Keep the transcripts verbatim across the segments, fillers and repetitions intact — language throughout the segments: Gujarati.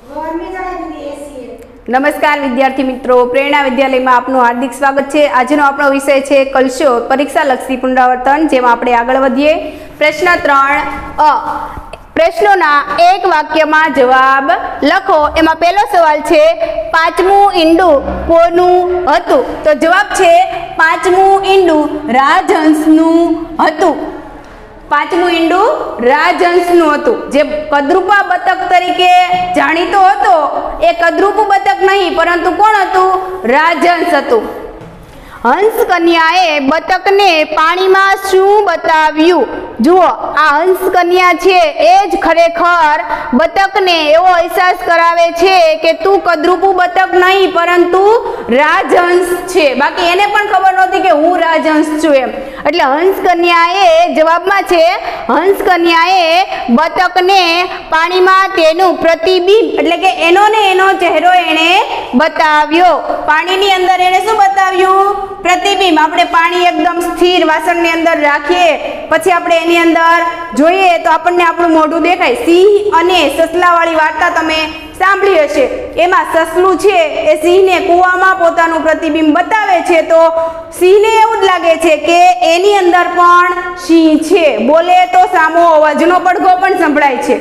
नमस्कार विद्यार्थी मित्रों, प्रेरणा विद्यालय में आपનું हार्दिक स्वागत है। આજનો આપણો વિષય છે કલશો પરીક્ષા લક્ષી પુનરાવર્તન, જેમાં આપણે આગળ વધીએ। પ્રશ્ન ત્રણ અ પ્રશ્નોના એક વાક્યમાં જવાબ લખો। એમાં પહેલો સવાલ છે પાંચમું ઈંડું કોનું હતું? તો જવાબ છે પાંચમું ઈંડું રાજહંસનું હતું। પાંચમું ઈંડું રાજહંસનું હતું, જે કદરૂપા બતક તરીકે જાણીતો હતો એ કદરૂપું બતક નહીં, પરંતુ કોણ હતું? રાજહંસ હતું। હંસ કન્યાએ બતકને પાણીમાં શું બતાવ્યું? જુઓ, આ હંસ કન્યા છે એ જ ખરેખર બતકને એવો અહેસાસ કરાવે છે કે તું કદરૂપું બતક નહીં પરંતુ રાજહંસ છે। બાકી એને પણ ખબર નહોતી કે હું રાજહંસ છું એમ। એટલે હંસ કન્યાએ જવાબમાં છે હંસ કન્યાએ બતકને પાણીમાં તેનું પ્રતિબિંબ એટલે કે એનો ને એનો ચહેરો એણે બતાવ્યો। પાણીની અંદર એણે શું બતાવ્યું? પ્રતિબિંબ। આપણે પાણી એકદમ સ્થિર વાસણની અંદર રાખીએ પછી આપણે એની અંદર જોઈએ તો આપણને આપણું મોઢું દેખાય। સિંહ અને સસલાવાળી વાર્તા તમે સાંભળી હશે। એમાં સસલું છે એ સિંહને કૂવામાં પોતાનું પ્રતિબિંબ બતાવે છે, તો સિંહને એવું જ લાગે છે કે એની અંદર પણ સિંહ છે। બોલે તો સામો અવાજનો પડઘો પણ સંભળાય છે।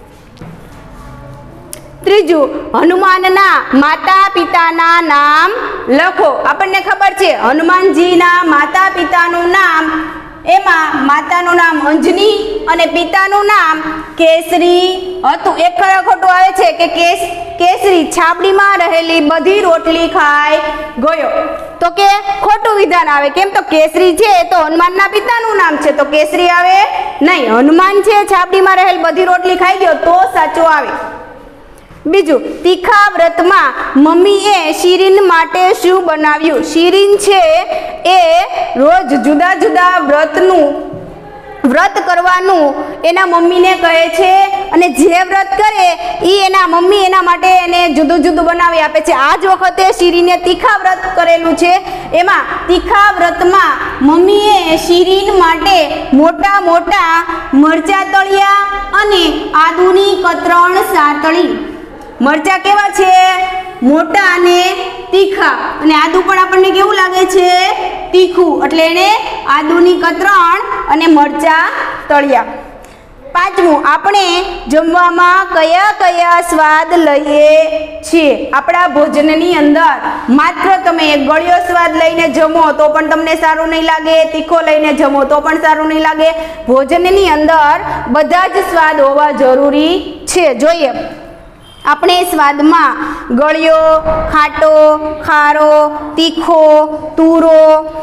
ત્રીજું, હનુમાનના માતા પિતાના નામ લખો। આપણને ખબર છે હનુમાનજીના માતા પિતાનું નામ, એમાં માતાનું નામ અંજની અને પિતાનું નામ કેસરી હતું। એક ખરા ખોટું આવે છે કે કેસ કેસરી છાબડીમાં રહેલી બધી રોટલી ખાઈ ગયો, તો કે ખોટું વિધાન આવે। કેમ? તો કેસરી છે તો હનુમાનના પિતાનું નામ છે તો કેસરી આવે નહીં। હનુમાન છે છાબડીમાં રહેલ બધી રોટલી ખાઈ ગયો તો સાચું આવે। બીજું, તીખા વ્રતમાં મમ્મીએ શિરીન માટે શું બનાવ્યું? શિરીન છે એ રોજ જુદા જુદા વ્રતનું વ્રત કરવાનું એના મમ્મીને કહે છે, અને જે વ્રત કરે એ એના મમ્મી એના માટે એને જુદું જુદું બનાવી આપે છે। આ જ વખતે શિરીને તીખા વ્રત કરેલું છે, એમાં તીખા વ્રતમાં મમ્મીએ શિરીન માટે મોટા મોટા મરચા તળ્યા અને આદુની કતરણ સાતળી। મરચા કેવા છે? મોટા અને તીખા, અને આદુ પણ આપણને કેવું લાગે છે? તીખું, એટલે એને આદુની કતરણ અને મરચા તળ્યા। પાંચમું, આપણે જમવામાં કયા કયા સ્વાદ લઈએ છીએ? આપણા ભોજનની અંદર માત્ર તમે એક ગળ્યો સ્વાદ લઈને જમો તો પણ તમને સારું નહીં લાગે, તીખો લઈને જમો તો પણ સારું નહીં લાગે। ભોજનની અંદર બધા જ સ્વાદ હોવા જરૂરી છે। જોઈએ, આપણે સ્વાદમાં ગળ્યો, ખાટો, ખારો, તીખો, તુરો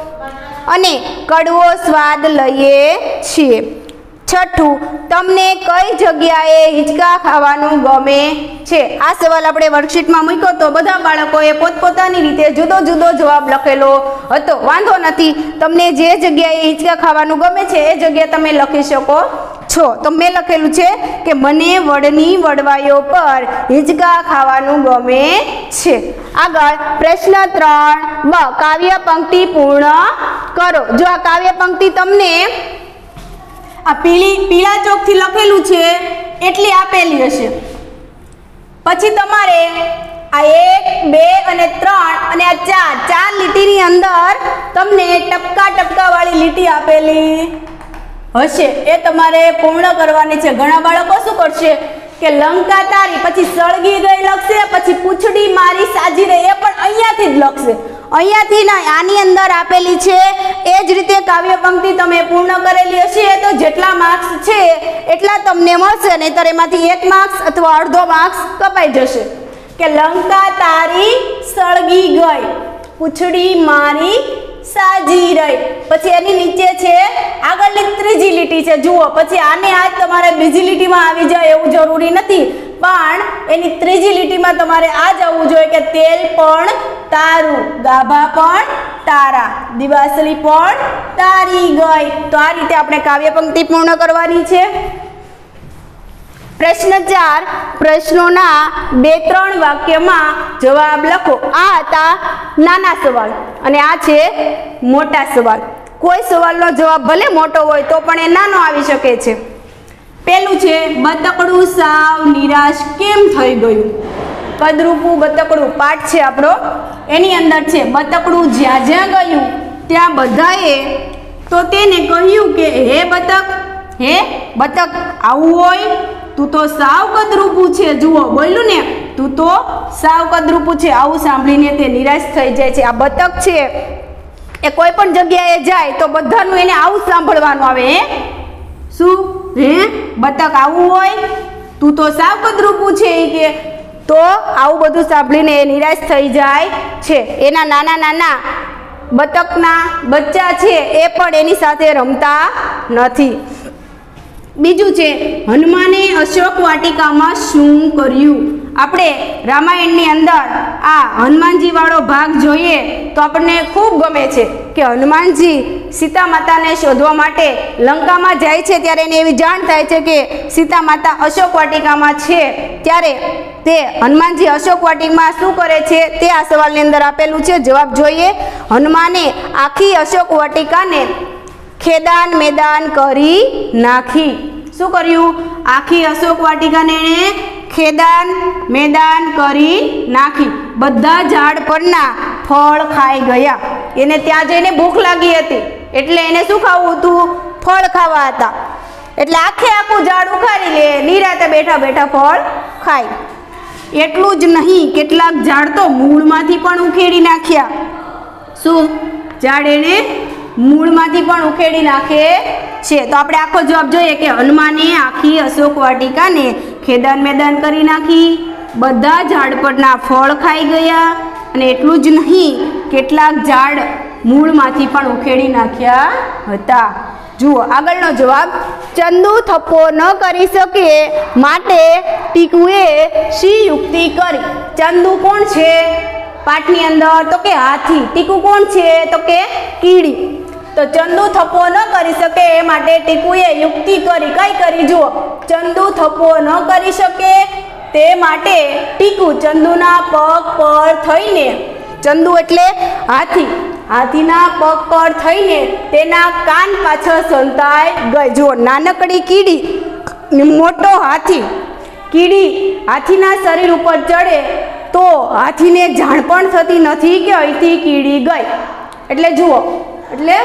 અને કડવો સ્વાદ લઈએ છીએ। છઠ્ઠું, તમને કઈ જગ્યાએ હિંચકા ખાવાનું ગમે છે? આ સવાલ આપણે વર્કશીટમાં મૂક્યો તો બધા બાળકોએ પોતપોતાની રીતે જુદો જુદો જવાબ લખેલો હતો। વાંધો નથી, તમને જે જગ્યાએ હિંચકા ખાવાનું ગમે છે એ જગ્યા તમે લખી શકો છો। તો મેં લખેલું છે કે મને વડની વડવાઈઓ પર હિંચકા ખાવાનું ગમે છે। આગળ પ્રશ્ન ત્રણ બ, કાવ્ય પંક્તિ પૂર્ણ કરો। જો આ કાવ્ય પંક્તિ તમને આ પીળી પીળા ચોકથી લખેલું છે એટલી આપેલી હશે, પછી તમારે આ એક, બે અને ત્રણ અને આ ચાર ચાર લીટીની અંદર તમને ટપકા ટપકા વાળી લીટી આપેલી હશે, એ તમારે પૂર્ણ કરવાની છે। ઘણા બાળકો શું કરશે કે લંકા તારી પછી સળગી ગઈ લખશે, પછી પૂંછડી મારી સાજી રહી એ પણ અહીંયાથી જ લખશે, અહીંયાથી ના આની અંદર આપેલી છે એ જ રીતે કાવ્ય પંક્તિ તમે પૂર્ણ કરેલી હશે તો જેટલા માર્ક્સ છે એટલા તમને મળશે, નહીંતર એમાંથી એક માર્ક્સ અથવા અડધો માર્ક્સ કપાઈ જશે। કે લંકા તારી સળગી ગઈ, પૂંછડી મારી સાજી રહી, પછી એની નીચે છે આગળની ત્રીજી લીટી છે। જુઓ, પછી આને આ તમારે બીજી લીટીમાં આવી જાય એવું જરૂરી નથી, પણ એની ત્રીજી લીટીમાં તમારે આ જ આવવું જોઈએ કે તેલ પણ તારું, ગાભા પણ તારા, દિવાસળી પણ તારી ગઈ। તો આ રીતે આપણે કાવ્ય પંક્તિ પૂર્ણ કરવાની છે। પ્રશ્ન ચાર, પ્રશ્નોના બે ત્રણ વાક્યમાં જવાબ લખો। આ હતા નાના સવાલ અને આ છે મોટા સવાલ। કોઈ સવાલનો જવાબ ભલે મોટો હોય તો પણ એ નાનો આવી શકે છે। પહેલું છે બતકડું સાવ નિરાશ કેમ થઈ ગયું? કદરૂપું બતકડું પાઠ છે આપણો, એની અંદર છે બતકડું જ્યાં જ્યાં ગયું ત્યાં બધાએ તો તેને કહ્યું કે હે બતક, હે બતક, આવું હોય? તું તો સાવ કદરૂપું છે. જુઓ, બોલ્યું ને, તું તો સાવ કદરૂપું છે. આવું સાંભળીને તે નિરાશ થઈ જાય છે. આ બતક છે એ કોઈ પણ જગ્યાએ જાય તો બધાનું એને આવું સાંભળવાનું આવે. હે શું? હે બતક, આવું હોય? તું તો સાવ કદરૂપું છે. એ કે તો આવું બધું સાંભળીને એ નિરાશ થઈ જાય છે. એના નાના નાના બતકના બચ્ચા છે એ પણ એની સાથે રમતા નથી. બીજું છે હનુમાને અશોક વાટિકામાં શું કર્યું? આપણે રામાયણની અંદર આ હનુમાનજી વાળો ભાગ જોઈએ તો આપણને ખૂબ ગમે છે કે હનુમાનજી સીતા માતાને શોધવા માટે લંકામાં જાય છે ત્યારે એને એવી જાણ થાય છે કે સીતા માતા અશોક વાટિકામાં છે. ત્યારે તે હનુમાનજી અશોક વાટિકામાં શું કરે છે તે આ સવાલની અંદર આપેલું છે. જવાબ જોઈએ. હનુમાને આખી અશોક વાટિકાને ખેદાન મેદાન કરી નાખી. શું કર્યું? આખી અશોક વાટિકાને એણે ખેદાન મેદાન કરી નાખી. બધા ઝાડ પરના ફળ ખાઈ ગયા. એને ત્યાં જઈને ભૂખ લાગી હતી એટલે એને શું ખાવું હતું? ફળ ખાવા હતા. એટલે આખે આખું ઝાડ ઉખાડી લે, નિરાતે બેઠા બેઠા ફળ ખાય. એટલું જ નહીં, કેટલાક ઝાડ તો મૂળમાંથી પણ ઉખેડી નાખ્યા. શું? ઝાડ એને મૂળમાંથી પણ ઉખેડી નાખે છે. તો આપણે આખો જવાબ જોઈએ કે હનુમાને આખી અશોક વાટિકાને ખેદાન મેદાન કરી નાખી, બધા ઝાડ પરના ફળ ખાઈ ગયા, અને એટલું જ નહીં, કેટલાક ઝાડ મૂળમાંથી પણ ઉખેડી નાખ્યા હતા. જુઓ આગળનો જવાબ. ચંદુ થપ્પો ન કરી શકે માટે ટીકુએ શી યુક્તિ કરી? ચંદુ કોણ છે પાઠની અંદર? તો કે હાથી. ટીકુ કોણ છે? તો કે કીડી. તો ચંદુ થપ્પો ન કરી શકે એ માટે ટીકુએ યુક્તિ કરી. કઈ કરી? જુઓ, ચંદુ થપ્પો ન કરી શકે તે માટે ટીકુ ચંદુના પગ પર થઈને, ચંદુ એટલે હાથી, હાથીના પગ પર થઈને તેના કાન પાછળ સંતાઈ ગઈ. જુઓ, નાનકડી કીડી, મોટો હાથી. કીડી હાથીના શરીર ઉપર ચડે તો હાથીને જાણ પણ થતી નથી કે અહીંથી કીડી ગઈ. એટલે જુઓ, એટલે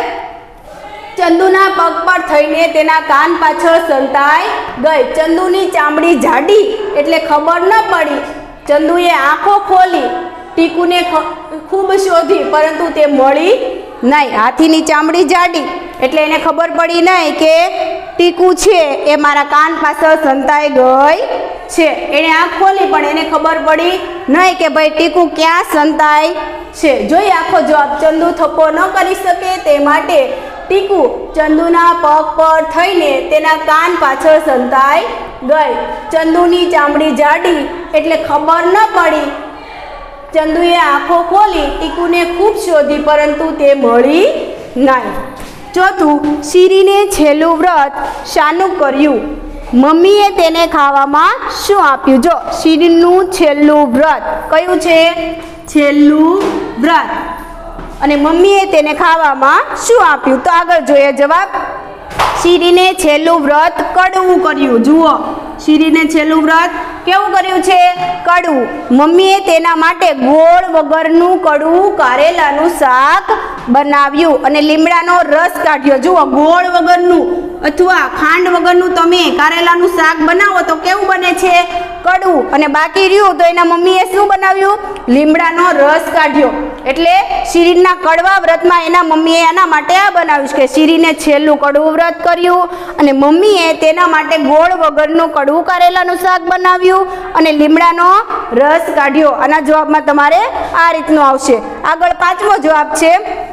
ચંદુના પગ પર થઈને તેના કાન પાછળ સંતાઈ ગઈ. ચંદુની ચામડી જાડી એટલે ખબર ન પડી. ચંદુએ આંખો ખોલી, ટીકુને ખૂબ શોધી પરંતુ તે મળી નહીં. હાથીની ચામડી જાડી એટલે એને ખબર પડી નહીં કે ટીકુ છે એ મારા કાન પાછળ સંતાઈ ગઈ છે. એણે આંખ ખોલી પણ એને ખબર પડી નહીં કે ભાઈ ટીકુ ક્યાં સંતાઈ છે. જોઈએ આખો જવાબ. ચંદુ થપ્પો ન કરી શકે તે માટે ટીકુ ચંદુના પગ પર થઈને તેના કાન પાછળ સંતાઈ ગઈ. ચંદુની ચામડી જાડી એટલે ખબર ન પડી. ચંદુએ આંખો ખોલી, ટીકુને ખૂબ શોધી પરંતુ તે મળી નહીં. ચોથું, શીરીને છેલ્લું વ્રત શાનું કર્યું? મમ્મીએ તેને ખાવામાં શું આપ્યું? જો, શીરીનું છેલ્લું વ્રત કયું છે? છેલ્લું વ્રત. અને મમ્મીએ તેને ખાવામાં શું આપ્યું? તો આગળ જોઈએ જવાબ. શીરીને છેલ્લું વ્રત કડવું કર્યું. જુઓ, શીરીને છેલ્લું વ્રત કેવું કર્યું છે? કડવું. મમ્મીએ તેના માટે ગોળ વગરનું કડવું કારેલાનું શાક બનાવ્યું અને લીમડાનો રસ કાઢ્યો. જુઓ, ગોળ વગરનું અથવા ખાંડ વગરનું તમે કારેલાનું શાક બનાવો તો કેવું બને છે? કડવું. અને બાકી રહ્યું તો એના મમ્મીએ શું બનાવ્યું? લીમડાનો રસ કાઢ્યો. એટલે શીરીના કડવા વ્રતમાં એના મમ્મીએ એના માટે આ બનાવ્યું કે શીરીને છેલ્લું કડવું વ્રત કર્યું અને મમ્મીએ તેના માટે ગોળ વગરનું કડવું કારેલાનું શાક બનાવ્યું અને લીમડાનો રસ કાઢ્યો. આના જવાબમાં તમારે આ રીતનું આવશે. આગળ પાંચમો જવાબ છે,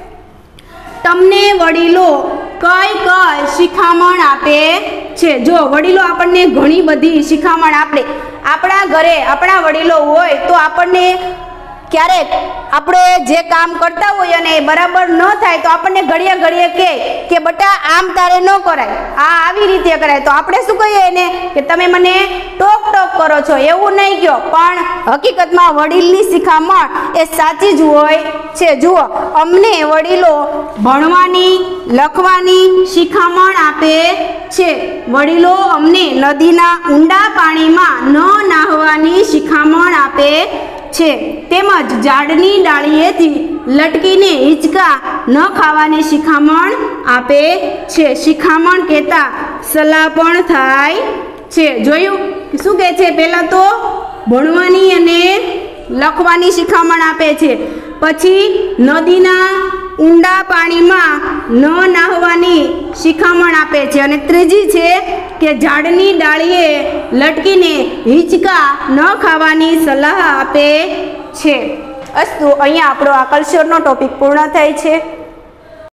તમને વડીલો કઈ કઈ શિખામણ આપે છે? જો, વડીલો આપણને ઘણી બધી શિખામણ આપે. આપણા ઘરે આપણા વડીલો હોય તો આપણને ક્યારેક આપણે જે કામ કરતા હોઈએ અને બરાબર ન થાય તો આપણને ઘડીએ ઘડીએ કહે કે બટા આમ તારે ન કરાય, આ આવી રીતે કરાય. તો આપણે શું કહીએ એને કે તમે મને ટોક ટોક કરો છો, એવું નહીં કહો. પણ હકીકતમાં વડીલની શિખામણ એ સાચી જ હોય છે. જુઓ, અમને વડીલો ભણવાની, લખવાની શિખામણ આપે છે. વડીલો અમને નદીના ઊંડા પાણીમાં ન નાહવાની શિખામણ આપે આપે છે, તેમજ ઝાડની ડાળીએથી લટકીને હિંચકા ન ખાવાની શિખામણ આપે છે. શિખામણ કહેતા સલાહ પણ થાય છે. જોયું શું કહે છે? પહેલાં તો ભણવાની અને લખવાની શિખામણ આપે છે, પછી નદીના ઊંડા પાણીમાં ન નાહવાની શિખામણ આપે છે, અને ત્રીજી છે કે ઝાડની ડાળીએ લટકીને હિંચકા ન ખાવાની સલાહ આપે છે. અસ્તુ, અહીંયા આપણો આ કલ્ચરનો ટોપિક પૂર્ણ થાય છે.